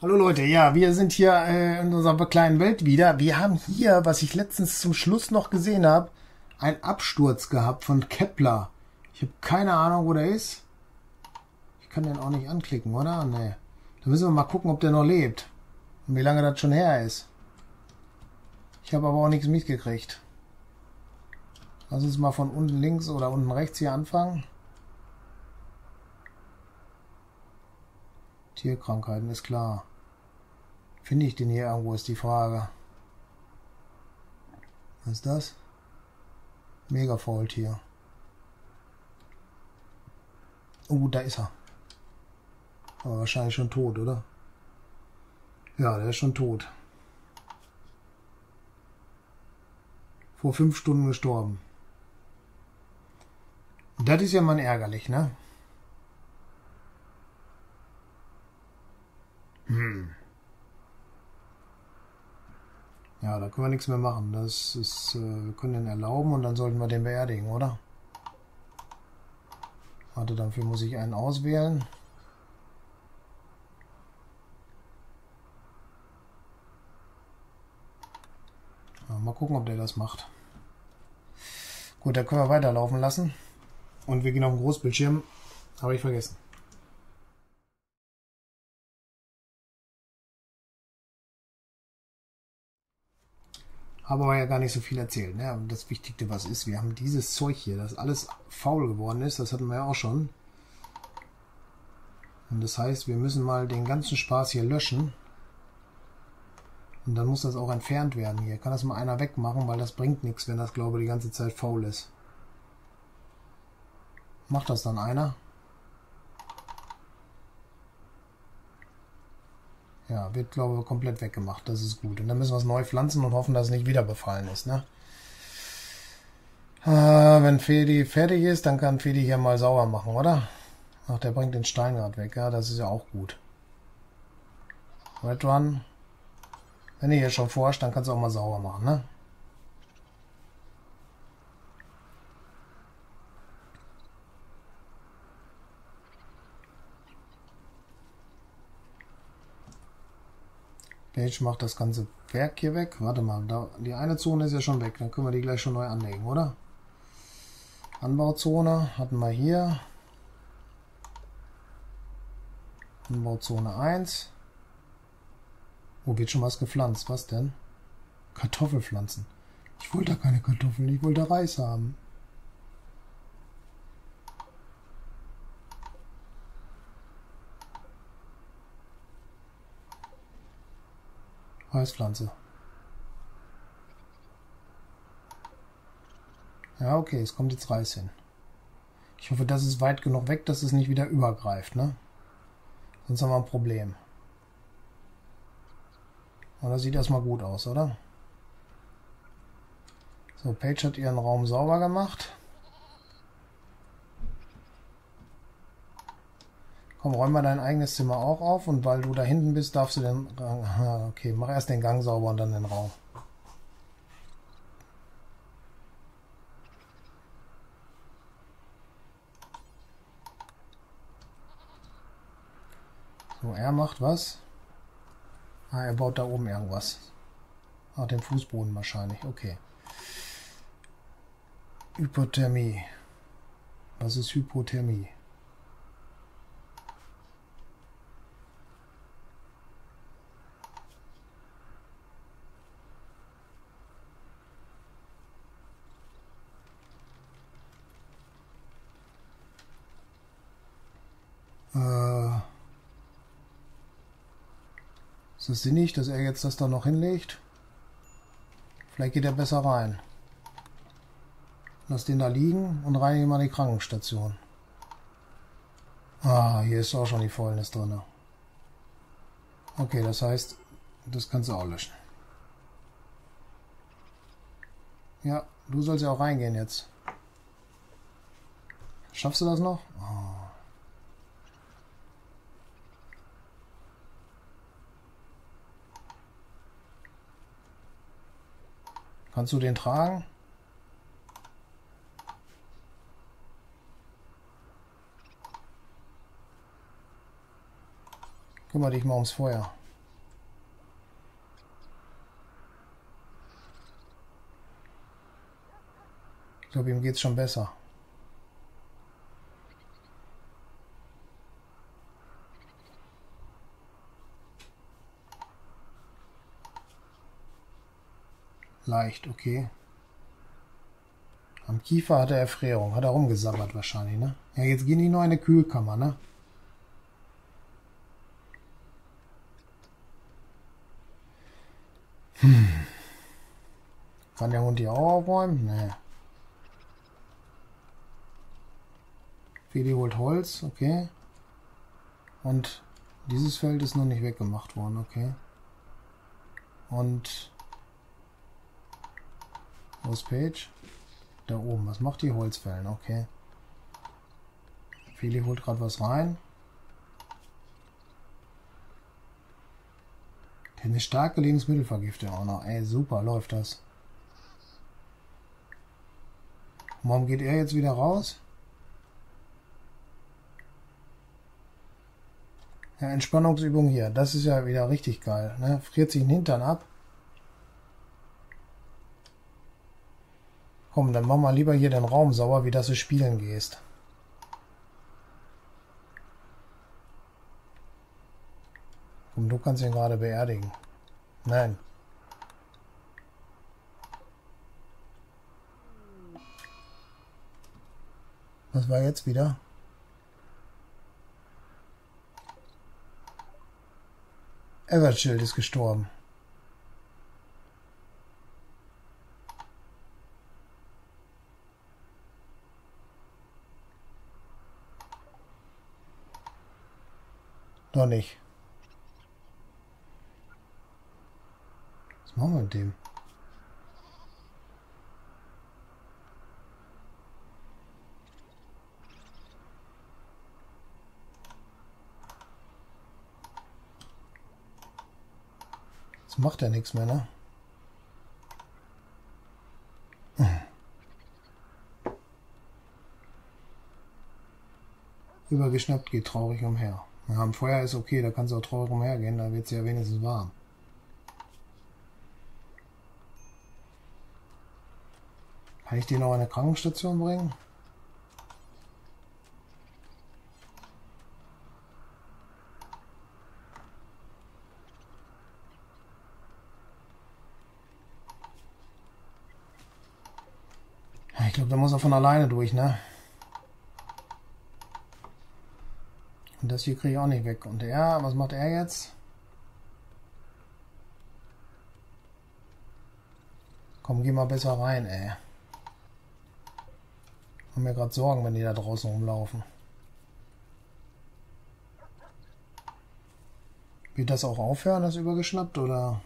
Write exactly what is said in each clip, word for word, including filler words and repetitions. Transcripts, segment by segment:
Hallo Leute, ja, wir sind hier äh, in unserer kleinen Welt wieder. Wir haben hier, was ich letztens zum Schluss noch gesehen habe, einen Absturz gehabt von Kepler. Ich habe keine Ahnung, wo der ist. Ich kann den auch nicht anklicken, oder? Nee. Da müssen wir mal gucken, ob der noch lebt. Und wie lange das schon her ist. Ich habe aber auch nichts mitgekriegt. Lass uns mal von unten links oder unten rechts hier anfangen. Tierkrankheiten, ist klar. Finde ich den hier irgendwo, ist die Frage. Was ist das? Megafaultier. Oh, da ist er. Aber wahrscheinlich schon tot, oder? Ja, der ist schon tot. Vor fünf Stunden gestorben. Das ist ja mal ärgerlich, ne? Hm. Ja, da können wir nichts mehr machen. Das ist, äh, wir können den erlauben und dann sollten wir den beerdigen, oder? Warte, dafür muss ich einen auswählen. Ja, mal gucken, ob der das macht. Gut, da können wir weiterlaufen lassen. Und wir gehen auf den Großbildschirm. Habe ich vergessen. Habe aber ja gar nicht so viel erzählt. Ne? Und das Wichtigste, was ist, wir haben dieses Zeug hier, das alles faul geworden ist. Das hatten wir ja auch schon. Und das heißt, wir müssen mal den ganzen Spaß hier löschen. Und dann muss das auch entfernt werden hier. Kann das mal einer wegmachen, weil das bringt nichts, wenn das, glaube ich, die ganze Zeit faul ist. Macht das dann einer? Ja, wird, glaube ich, komplett weggemacht. Das ist gut. Und dann müssen wir es neu pflanzen und hoffen, dass es nicht wieder befallen ist. Ne? Äh, wenn Fedi fertig ist, dann kann Fedi hier mal sauber machen, oder? Ach, der bringt den Stein gerade weg. Ja, das ist ja auch gut. Red Run. Wenn du hier schon forscht, dann kannst du auch mal sauber machen, ne? Page macht das ganze Werk hier weg. Warte mal, da, die eine Zone ist ja schon weg. Dann können wir die gleich schon neu anlegen, oder? Anbauzone hatten wir hier. Anbauzone eins. Wo wird schon was gepflanzt? Was denn? Kartoffelpflanzen. Ich wollte da keine Kartoffeln, ich wollte Reis haben. Reispflanze. Ja, okay, es kommt jetzt Reis hin. Ich hoffe, das ist weit genug weg, dass es nicht wieder übergreift, ne? Sonst haben wir ein Problem. Aber das sieht erstmal gut aus, oder? So, Paige hat ihren Raum sauber gemacht. Komm, räum mal dein eigenes Zimmer auch auf und weil du da hinten bist, darfst du den... Okay, mach erst den Gang sauber und dann den Raum. So, er macht was? Ah, er baut da oben irgendwas. Ah, den Fußboden wahrscheinlich. Okay. Hypothermie. Was ist Hypothermie? Äh... Ist das sinnig, dass er jetzt das da noch hinlegt? Vielleicht geht er besser rein. Lass den da liegen und reinige mal die Krankenstation. Ah, hier ist auch schon die Fäulnis drin. Okay, das heißt, das kannst du auch löschen. Ja, du sollst ja auch reingehen jetzt. Schaffst du das noch? Oh. Kannst du den tragen? Kümmere dich mal ums Feuer. glaube, ihm geht es schon besser. Leicht, okay. Am Kiefer hat er Erfrierung. Hat er rumgesabbert wahrscheinlich, ne? Ja, jetzt gehen die nur in eine Kühlkammer, ne? Hm. Kann der Hund hier auch aufräumen? Nee. Feli holt Holz, okay. Und dieses Feld ist noch nicht weggemacht worden, okay. Und wo ist Page? Da oben. Was macht die Holzfällen? Okay. Feli holt gerade was rein. Eine starke Lebensmittelvergiftung auch noch. Ey, super läuft das. Warum geht er jetzt wieder raus? Ja, Entspannungsübung hier. Das ist ja wieder richtig geil. Ne? Friert sich den Hintern ab. Komm, dann mach mal lieber hier den Raum sauber, wie dass du spielen gehst. Komm, du kannst ihn gerade beerdigen. Nein. Was war jetzt wieder? Everchild ist gestorben. Doch nicht. Was machen wir mit dem? Jetzt macht er nichts mehr, ne? Übergeschnappt, geht traurig umher. Ja, am Feuer ist okay, da kannst du auch traurig umhergehen, da wird es ja wenigstens warm. Kann ich den noch in eine Krankenstation bringen? Ich glaube, da muss er von alleine durch, ne? Und das hier kriege ich auch nicht weg. Und er, was macht er jetzt? Komm, geh mal besser rein, ey. Ich mache mir gerade Sorgen, wenn die da draußen rumlaufen. Wird das auch aufhören, das übergeschnappt, oder?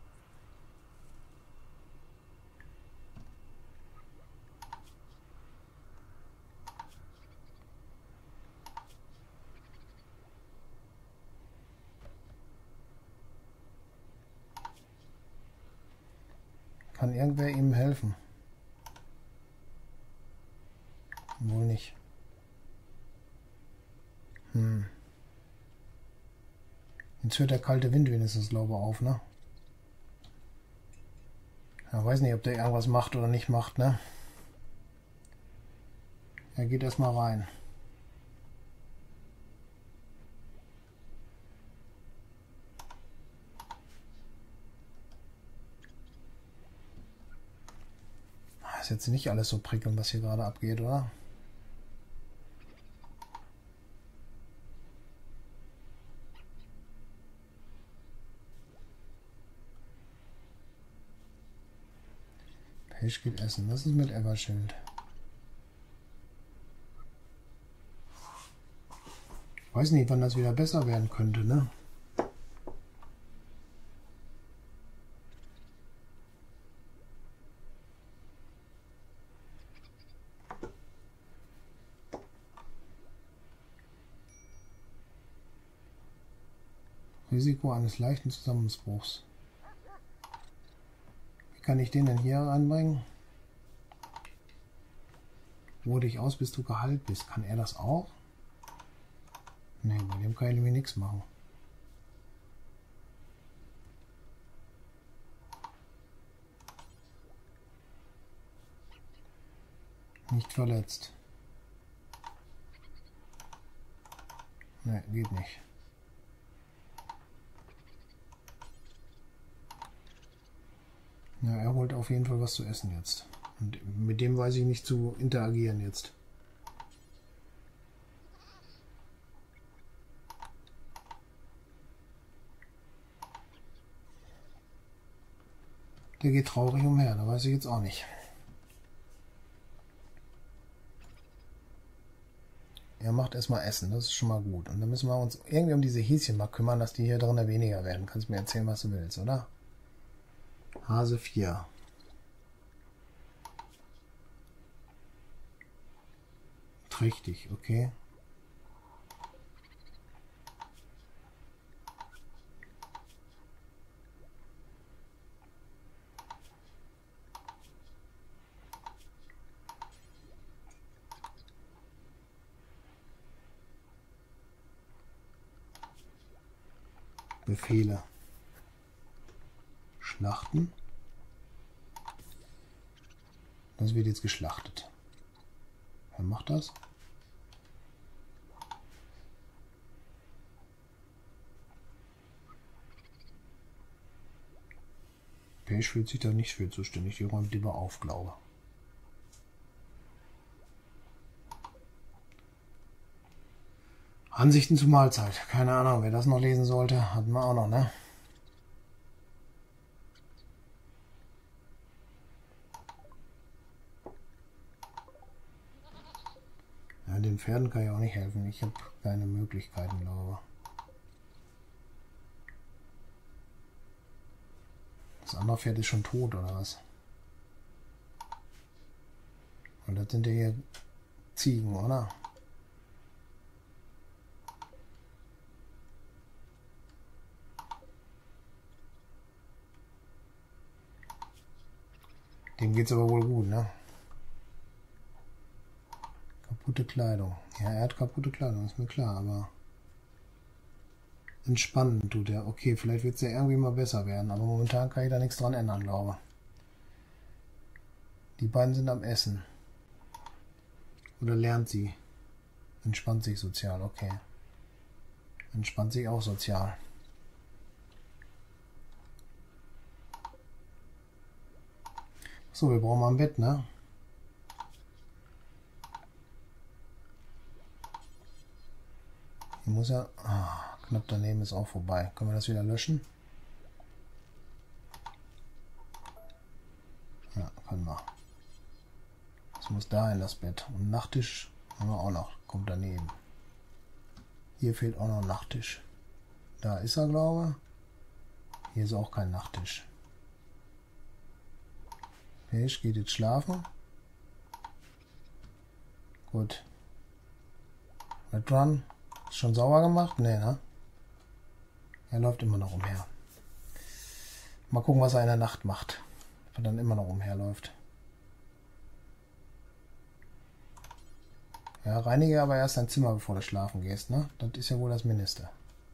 Kann irgendwer ihm helfen? Wohl nicht. Hm. Jetzt hört der kalte Wind wenigstens, glaube ich, auf, ne? Ja, weiß nicht, ob der irgendwas macht oder nicht macht, ne? Er geht erstmal rein. Ist jetzt nicht alles so prickelnd, was hier gerade abgeht, oder? Page geht essen. Was ist mit Everchild? Ich weiß nicht, wann das wieder besser werden könnte, ne? Risiko eines leichten Zusammenbruchs. Wie kann ich den denn hier reinbringen? Ruhe dich aus, bis du geheilt bist. Kann er das auch? Ne, bei dem kann ich nämlich nichts machen. Nicht verletzt. Ne, geht nicht. Ja, er holt auf jeden Fall was zu essen jetzt. Und mit dem weiß ich nicht zu interagieren jetzt. Der geht traurig umher, da weiß ich jetzt auch nicht. Er macht erstmal Essen, das ist schon mal gut. Und dann müssen wir uns irgendwie um diese Häschen mal kümmern, dass die hier drinnen weniger werden. Kannst mir erzählen, was du willst, oder? Hase vier. Trächtig, okay. Befehle. Schlachten. Das wird jetzt geschlachtet. Wer macht das? Page fühlt sich da nicht für zuständig. Die räumt lieber auf, glaube ich. Ansichten zur Mahlzeit. Keine Ahnung, wer das noch lesen sollte, hatten wir auch noch, ne? Ja, den Pferden kann ich auch nicht helfen. Ich habe keine Möglichkeiten, glaube ich. Das andere Pferd ist schon tot, oder was? Und das sind ja hier Ziegen, oder? Dem geht's aber wohl gut, ne? Kaputte Kleidung. Ja, er hat kaputte Kleidung, ist mir klar, aber entspannen tut er. Okay, vielleicht wird es ja irgendwie mal besser werden, aber momentan kann ich da nichts dran ändern, glaube ich. Die beiden sind am Essen. Oder lernt sie. Entspannt sich sozial, okay. Entspannt sich auch sozial. So, wir brauchen mal ein Bett, ne? Hier muss ja... Ah, knapp daneben ist auch vorbei. Können wir das wieder löschen? Ja, können wir. Das muss da in das Bett. Und Nachttisch haben wir auch noch. Kommt daneben. Hier fehlt auch noch ein Nachttisch. Da ist er, glaube ich. Hier ist auch kein Nachttisch. Page geht jetzt schlafen. Gut. Red Run. Ist schon sauber gemacht? Nee, ne? Er läuft immer noch umher. Mal gucken, was er in der Nacht macht. Ob er dann immer noch umherläuft. Ja, reinige aber erst dein Zimmer, bevor du schlafen gehst, ne? Das ist ja wohl das Mindeste.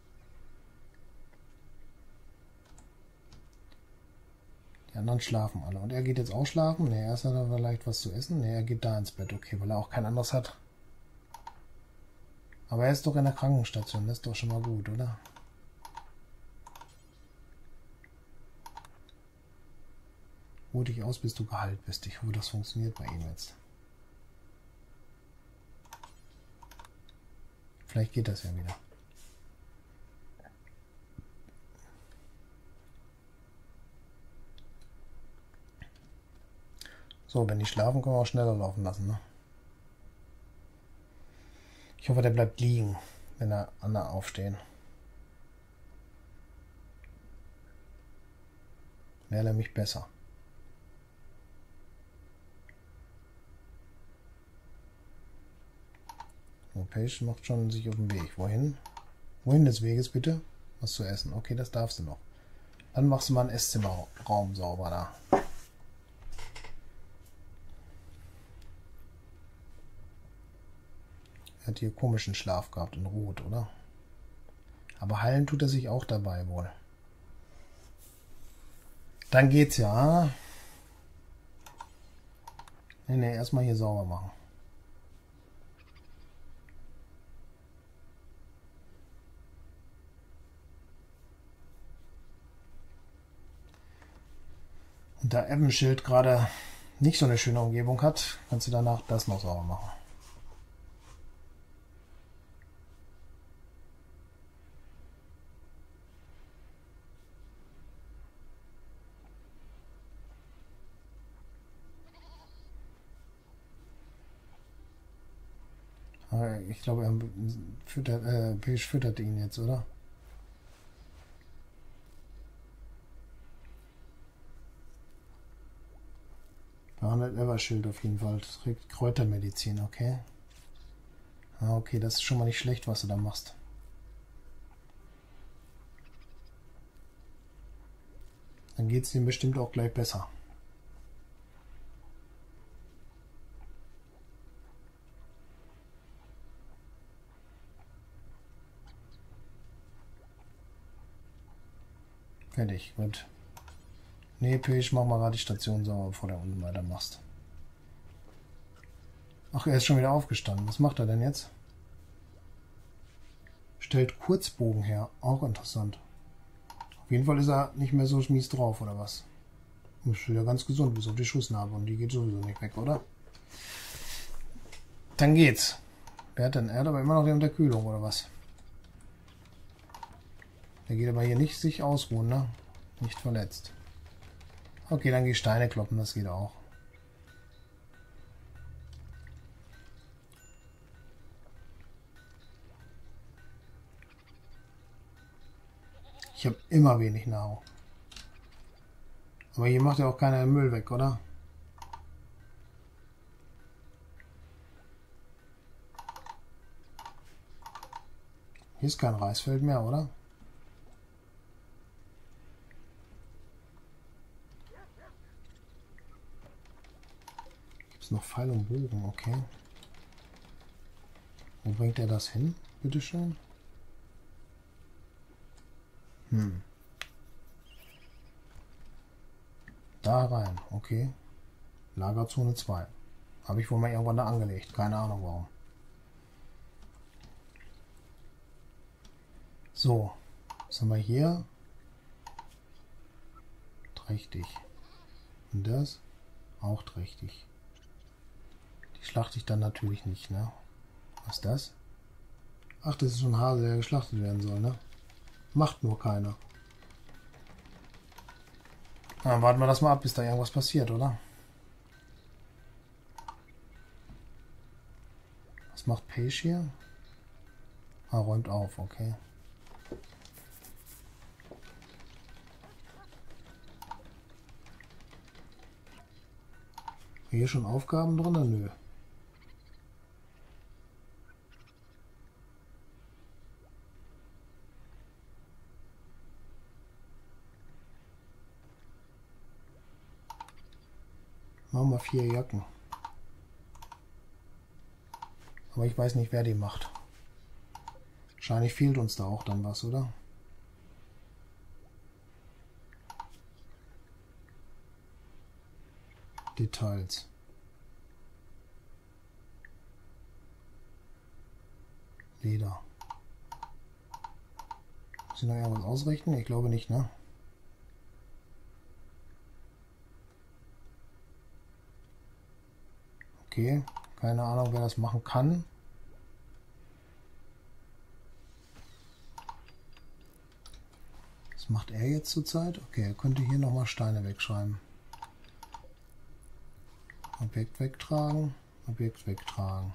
Die anderen schlafen alle. Und er geht jetzt auch schlafen? Ne, erst hat er vielleicht was zu essen. Ne, er geht da ins Bett. Okay, weil er auch kein anderes hat. Aber er ist doch in der Krankenstation. Das ist doch schon mal gut, oder? Ruh dich aus, bis du geheilt bist. Ich hoffe, das funktioniert bei ihm jetzt. Vielleicht geht das ja wieder. So, wenn die schlafen, können wir auch schneller laufen lassen, ne? Ich hoffe, der bleibt liegen, wenn er andere aufstehen. Wäre nämlich besser. So, Page macht schon sich auf den Weg. Wohin? Wohin des Weges bitte? Was zu essen. Okay, das darfst du noch. Dann machst du mal einen Esszimmerraum sauber da. Er hat hier komischen Schlaf gehabt in Rot, oder? Aber heilen tut er sich auch dabei wohl. Dann geht's ja. Ne, ne, erstmal hier sauber machen. Und da Ebbenschild gerade nicht so eine schöne Umgebung hat, kannst du danach das noch sauber machen. Aber ich glaube, er füttert, äh, Page füttert ihn jetzt, oder? Behandelt Everschild auf jeden Fall. Trägt Kräutermedizin, okay. Ah, okay, das ist schon mal nicht schlecht, was du da machst. Dann geht es ihm bestimmt auch gleich besser. Fertig, gut. Nee, Page, mach mal gerade die Station sauber, bevor du unten weitermachst. Ach, er ist schon wieder aufgestanden. Was macht er denn jetzt? Stellt Kurzbogen her. Auch interessant. Auf jeden Fall ist er nicht mehr so mies drauf, oder was? Ist wieder ganz gesund, bis auf die Schussnarbe. Und die geht sowieso nicht weg, oder? Dann geht's. Wer hat denn? Er hat aber immer noch die Unterkühlung, oder was? Der geht aber hier nicht sich ausruhen, ne? Nicht verletzt. Okay, dann geh Steine kloppen, das geht auch. Ich habe immer wenig Nahrung. Aber hier macht ja auch keiner Müll weg, oder? Hier ist kein Reisfeld mehr, oder? Gibt es noch Pfeil und Bogen, okay. Wo bringt er das hin? Bitteschön. Hm. Da rein, okay. Lagerzone zwei. Habe ich wohl mal irgendwann da angelegt. Keine Ahnung warum. So. Was haben wir hier? Trächtig. Und das? Auch trächtig. Die schlachte ich dann natürlich nicht, ne? Was ist das? Ach, das ist so ein Hase, der geschlachtet werden soll, ne? Macht nur keiner. Dann warten wir das mal ab, bis da irgendwas passiert, oder? Was macht Page hier? Ah, räumt auf, okay. Hier schon Aufgaben drin? Nö. Machen wir vier Jacken. Aber ich weiß nicht, wer die macht. Wahrscheinlich fehlt uns da auch dann was, oder? Details. Leder. Muss ich noch irgendwas ausrichten? Ich glaube nicht, ne? Okay, keine Ahnung, wer das machen kann. Was macht er jetzt zurzeit? Okay, er könnte hier nochmal Steine wegschreiben. Objekt wegtragen, Objekt wegtragen.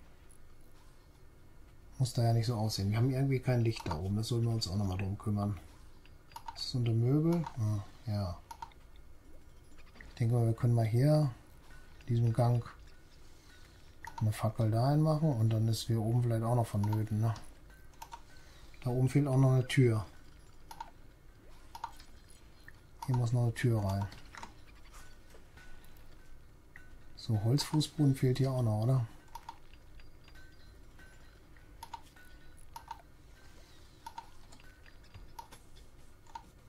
Muss da ja nicht so aussehen. Wir haben irgendwie kein Licht da oben, das sollten wir uns auch nochmal drum kümmern. Das ist unter Möbel. Ah, ja. Ich denke mal, wir können mal hier in diesem Gang eine Fackel da machen und dann ist hier oben vielleicht auch noch vonnöten. Ne? Da oben fehlt auch noch eine Tür. Hier muss noch eine Tür rein. So, Holzfußboden fehlt hier auch noch, oder?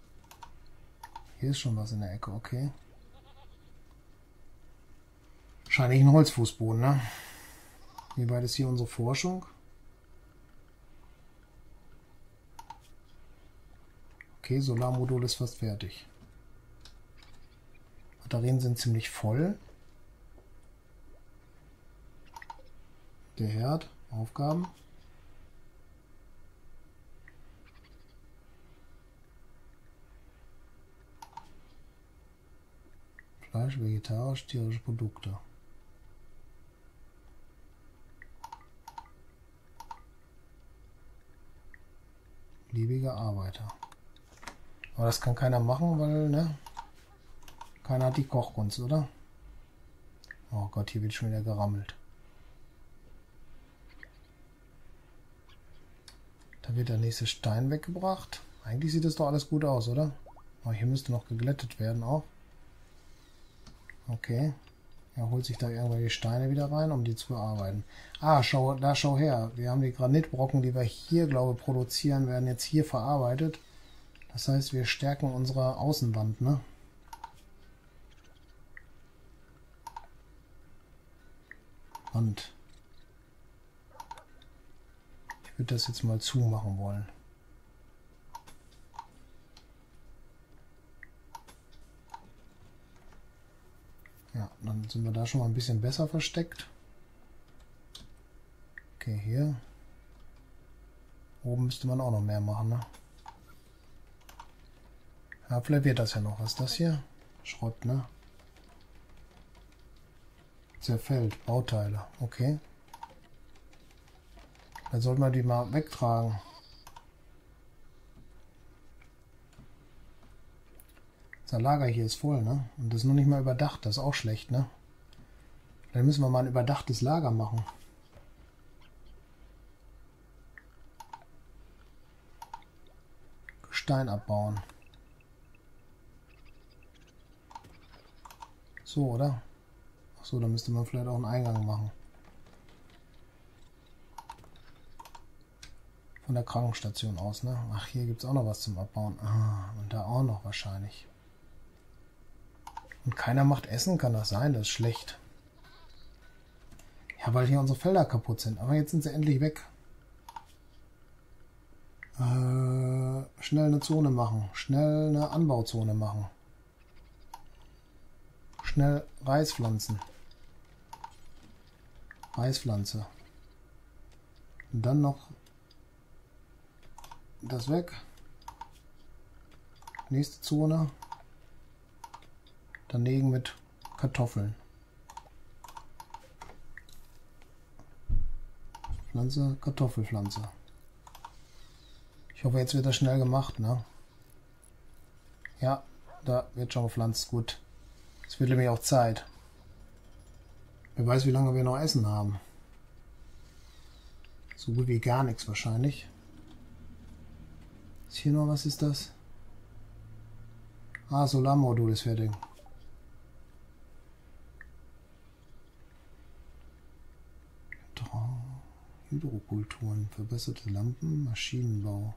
Hier ist schon was in der Ecke, okay. Wahrscheinlich ein Holzfußboden, ne? Wie weit ist hier unsere Forschung? Okay, Solarmodul ist fast fertig. Batterien sind ziemlich voll. Der Herd, Aufgaben. Fleisch, vegetarisch, tierische Produkte. Liebige Arbeiter. Aber das kann keiner machen, weil, ne? Keiner hat die Kochkunst, oder? Oh Gott, hier wird schon wieder gerammelt. Da wird der nächste Stein weggebracht. Eigentlich sieht das doch alles gut aus, oder? Aber hier müsste noch geglättet werden auch. Okay. Er holt sich da irgendwelche Steine wieder rein, um die zu bearbeiten. Ah, schau, da schau her. Wir haben die Granitbrocken, die wir hier, glaube ich, produzieren, werden jetzt hier verarbeitet. Das heißt, wir stärken unsere Außenwand, ne? Wand. Ich würde das jetzt mal zumachen wollen. Ja, dann sind wir da schon mal ein bisschen besser versteckt. Okay, hier. Oben müsste man auch noch mehr machen, ne? Ja, vielleicht wird das ja noch. Was ist das hier? Schrott, ne? Zerfällt. Bauteile. Okay. Dann sollten wir die mal wegtragen. Das Lager hier ist voll, ne? Und das ist noch nicht mal überdacht. Das ist auch schlecht, ne? Dann müssen wir mal ein überdachtes Lager machen. Gestein abbauen. So, oder? Achso, da müsste man vielleicht auch einen Eingang machen. Von der Krankenstation aus, ne? Ach, hier gibt es auch noch was zum Abbauen. Ah, und da auch noch wahrscheinlich. Und keiner macht Essen, kann das sein? Das ist schlecht. Ja, weil hier unsere Felder kaputt sind. Aber jetzt sind sie endlich weg. Äh, schnell eine Zone machen. Schnell eine Anbauzone machen. Schnell Reis pflanzen. Reispflanze. Und dann noch das weg. Nächste Zone. Daneben mit Kartoffeln. Pflanze, Kartoffelpflanze. Ich hoffe, jetzt wird das schnell gemacht, ne? Ja, da wird schon gepflanzt. Gut. Es wird nämlich auch Zeit. Wer weiß, wie lange wir noch Essen haben. So gut wie gar nichts wahrscheinlich. Ist hier noch, was ist das? Ah, Solarmodul ist fertig. Hydrokulturen, verbesserte Lampen, Maschinenbau,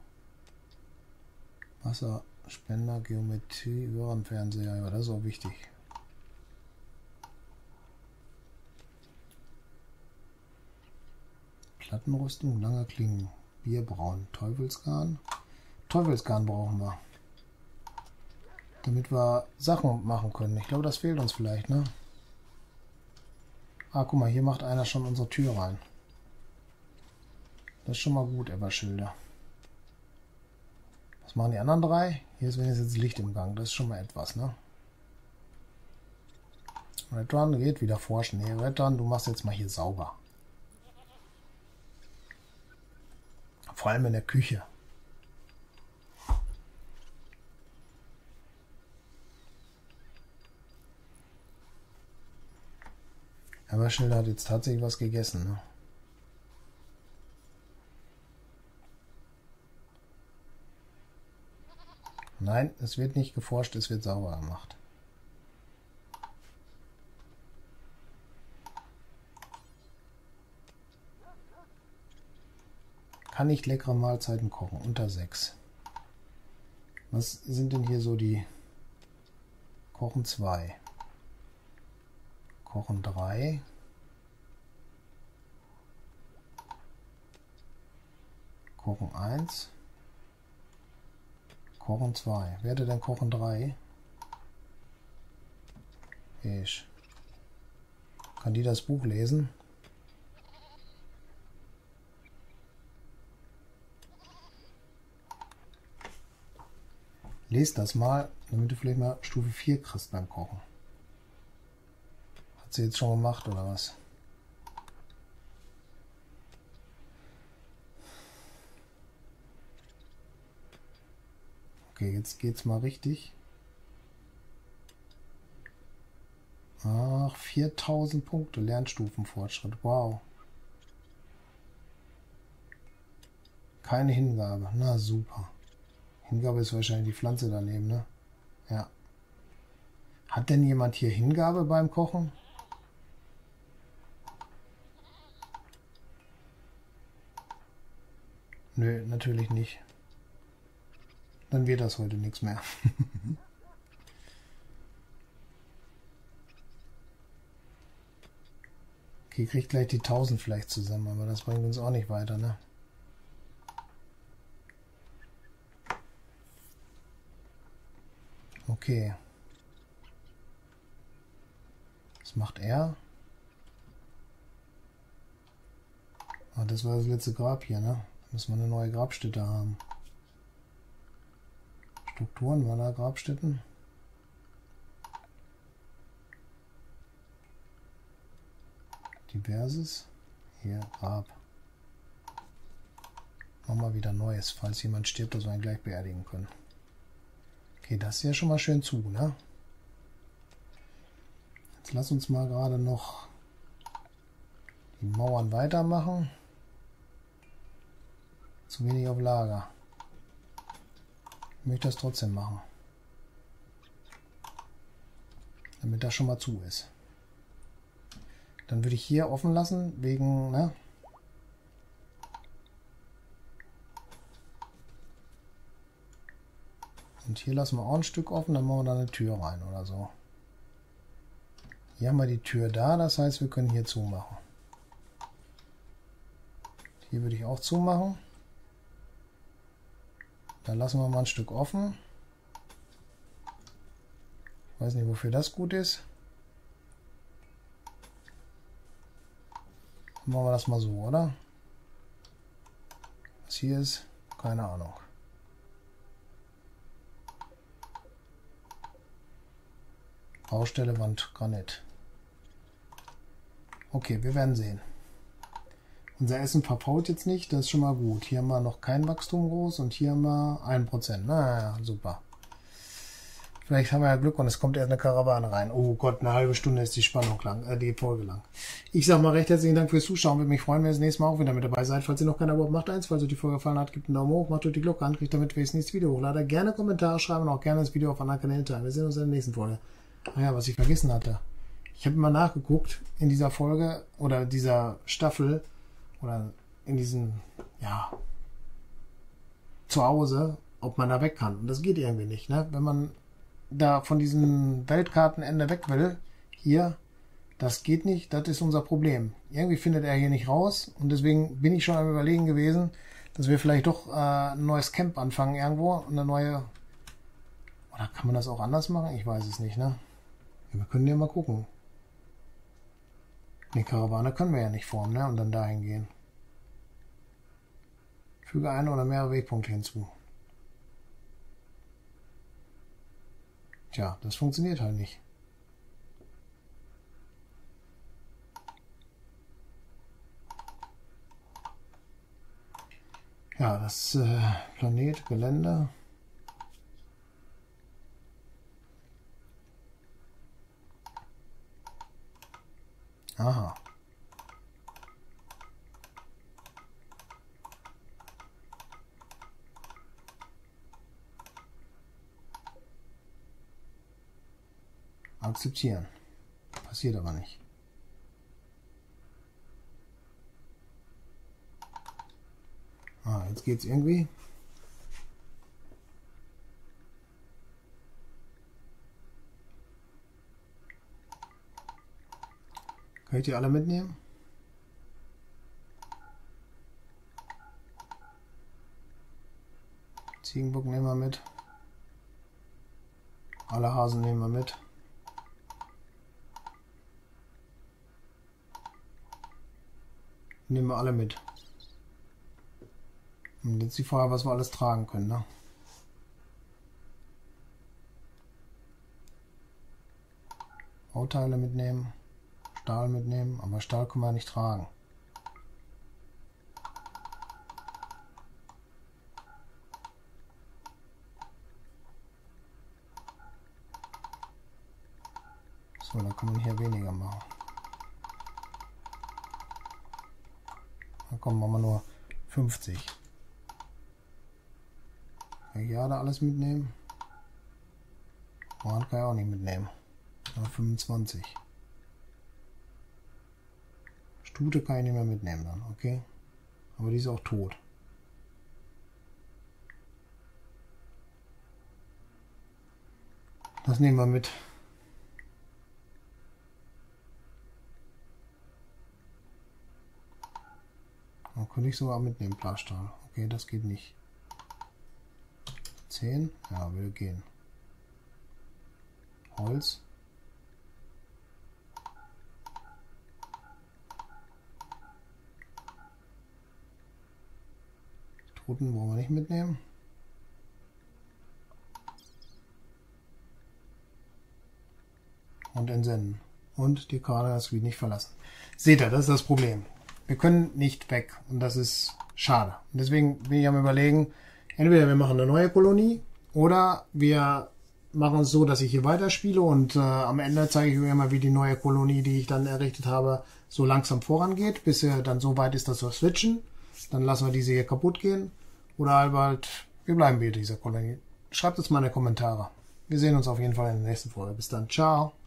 Wasserspender, Geometrie, Röhrenfernseher, ja, das ist auch wichtig. Plattenrüstung, lange Klingen, Bierbrauen, Teufelsgarn. Teufelsgarn brauchen wir. Damit wir Sachen machen können. Ich glaube, das fehlt uns vielleicht, ne? Ah, guck mal, hier macht einer schon unsere Tür rein. Das ist schon mal gut, Everschilder. Was machen die anderen drei? Hier ist wenigstens Licht im Gang. Das ist schon mal etwas, ne? Red Run geht wieder forschen. Nee, Red Run, du machst jetzt mal hier sauber. Vor allem in der Küche. Everschilder hat jetzt tatsächlich was gegessen, ne? Nein, es wird nicht geforscht, es wird sauber gemacht. Kann nicht leckere Mahlzeiten kochen, unter sechs. Was sind denn hier so die... Kochen zwei. Kochen drei. Kochen eins. Kochen zwei. Wer hätte denn Kochen drei? Ich. Kann die das Buch lesen? Lest das mal, damit du vielleicht mal Stufe vier kriegst beim Kochen. Hat sie jetzt schon gemacht oder was? Okay, jetzt geht's mal richtig. Ach, viertausend Punkte Lernstufenfortschritt. Wow. Keine Hingabe. Na super. Hingabe ist wahrscheinlich die Pflanze daneben, ne? Ja. Hat denn jemand hier Hingabe beim Kochen? Nö, natürlich nicht. Dann wird das heute nichts mehr. Okay, kriegt gleich die tausend vielleicht zusammen, aber das bringt uns auch nicht weiter, ne? Okay. Was macht er? Ah, das war das letzte Grab hier, ne? Da müssen wir eine neue Grabstätte haben. Strukturen, war da Grabstätten? Diverses. Hier, Grab. Machen wir wieder Neues, falls jemand stirbt, dass wir ihn gleich beerdigen können. Okay, das ist ja schon mal schön zu, ne? Jetzt lass uns mal gerade noch die Mauern weitermachen. Zu wenig auf Lager. Ich möchte das trotzdem machen. Damit das schon mal zu ist. Dann würde ich hier offen lassen, wegen, ne? Und hier lassen wir auch ein Stück offen, dann machen wir da eine Tür rein oder so. Hier haben wir die Tür da, das heißt, wir können hier zumachen. Hier würde ich auch zumachen. Dann lassen wir mal ein Stück offen. Ich weiß nicht, wofür das gut ist. Dann machen wir das mal so, oder? Was hier ist, keine Ahnung. Baustelle, Wand, Granit. Okay, wir werden sehen. Unser Essen verfault jetzt nicht, das ist schon mal gut. Hier haben wir noch kein Wachstum groß und hier haben wir ein Prozent. Naja, super. Vielleicht haben wir ja Glück und es kommt erst eine Karawane rein. Oh Gott, eine halbe Stunde ist die Spannung lang, äh, die Folge lang. Ich sag mal recht herzlichen Dank fürs Zuschauen. Würde mich freuen, wenn ihr das nächste Mal auch wieder mit dabei seid. Falls ihr noch kein Abo habt, macht eins. Falls euch die Folge gefallen hat, gebt einen Daumen hoch, macht euch die Glocke an, kriegt damit, wenn ich das nächste Video hochlade. Gerne Kommentare schreiben und auch gerne das Video auf anderen Kanälen teilen. Wir sehen uns in der nächsten Folge. Ah ja, was ich vergessen hatte. Ich habe mal nachgeguckt in dieser Folge oder dieser Staffel oder in diesem, ja, zu Hause, ob man da weg kann. Und das geht irgendwie nicht, ne? Wenn man da von diesem Weltkartenende weg will, hier, das geht nicht, das ist unser Problem. Irgendwie findet er hier nicht raus und deswegen bin ich schon am Überlegen gewesen, dass wir vielleicht doch äh, ein neues Camp anfangen irgendwo, eine neue, oder kann man das auch anders machen? Ich weiß es nicht, ne? Ja, wir können ja mal gucken. Eine Karawane können wir ja nicht formen, ne? Und dann dahin gehen. Füge eine oder mehrere Wegpunkte hinzu. Tja, das funktioniert halt nicht. Ja, das äh, Planet, Gelände. Aha. Akzeptieren. Passiert aber nicht. Ah, jetzt geht's irgendwie. Kann ich die alle mitnehmen? Ziegenbock nehmen wir mit. Alle Hasen nehmen wir mit. Nehmen wir alle mit. Und jetzt die Frage, was wir alles tragen können, ne? Bauteile mitnehmen, Stahl mitnehmen, aber Stahl können wir nicht tragen. So, dann kann man hier weniger machen. Dann kommen wir mal nur fünfzig. Kann ich ja da alles mitnehmen? Uran kann ich auch nicht mitnehmen. Nur fünfundzwanzig. Stute kann ich nicht mehr mitnehmen dann, okay? Aber die ist auch tot. Das nehmen wir mit. Dann könnte ich sogar mitnehmen, Plastahl. Okay, das geht nicht. zehn? Ja, würde gehen. Holz. Toten wollen wir nicht mitnehmen. Und entsenden. Und die Karte das Gebiet nicht verlassen. Seht ihr, das ist das Problem. Wir können nicht weg und das ist schade. Und deswegen bin ich am Überlegen, entweder wir machen eine neue Kolonie oder wir machen es so, dass ich hier weiterspiele und äh, am Ende zeige ich euch mal, wie die neue Kolonie, die ich dann errichtet habe, so langsam vorangeht, bis er dann so weit ist, dass wir switchen. Dann lassen wir diese hier kaputt gehen oder halt, wir bleiben bei dieser Kolonie. Schreibt es mal in die Kommentare. Wir sehen uns auf jeden Fall in der nächsten Folge. Bis dann. Ciao.